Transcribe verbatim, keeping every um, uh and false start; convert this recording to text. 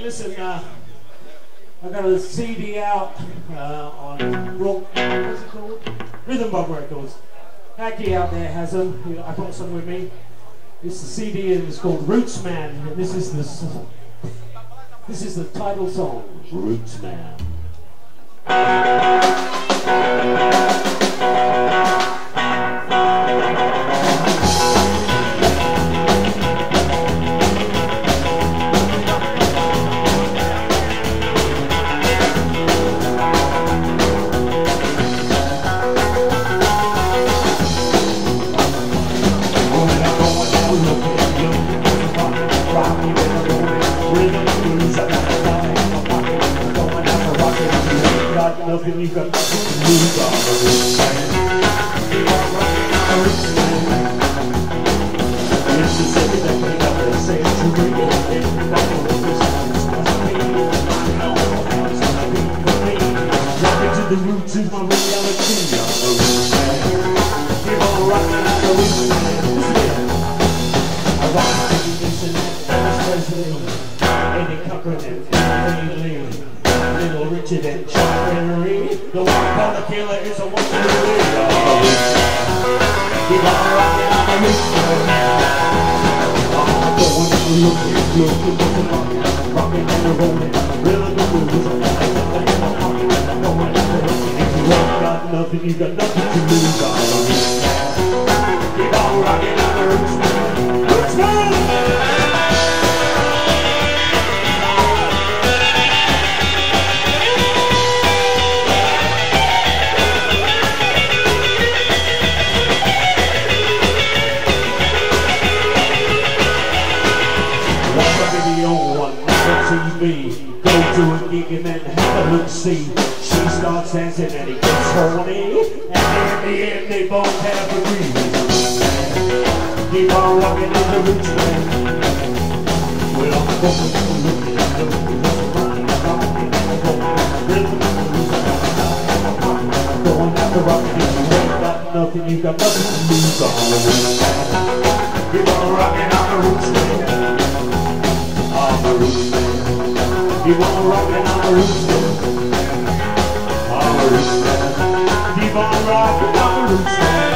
listen, uh, I got a C D out uh, on rock, what's it called? Rhythm Bob Records. Hacky out there has them. I brought some with me. It's the C D and it's called Roots Man, and this is the this is the title song, Roots Man. Nothing you got to lose on the roots, man. You are rocking on the roots, man. Mississippi, they pick up the century. Everybody knows this is supposed to be. I know how it's gonna be for me. Rocking to the roots is my reality on the roots, man. Keep on rocking on the roots, man. Listen, I rock to the nation, Elvis Presley, Eddie Cochran, and Freddie Lee. Little Richard and Chuck Berry. The one called the killer is a one to live on the roots. Keep on rocking on the roots. I'm going to look at looking at the rocking, rocking and the rolling, really the blues. I'm going to the roots. If you ain't got nothing, you got nothing to lose on the roots. Keep on rocking on the roots. Roots man! T V, go to a gig and then have a look-see. She starts dancing and he gets horny, and in the end they both have agreed. Keep on rocking on the roots, man. Well, I'm going to look at the roots, rocking and rolling, rhythm and blues. I'm going after rocking, if you ain't got nothing, you got nothing to lose on the roots. Keep on rocking on the roots, man. On the roots, man. Keep on rocking on the roots, man. On the roots, man. Keep on rocking on the roots, man.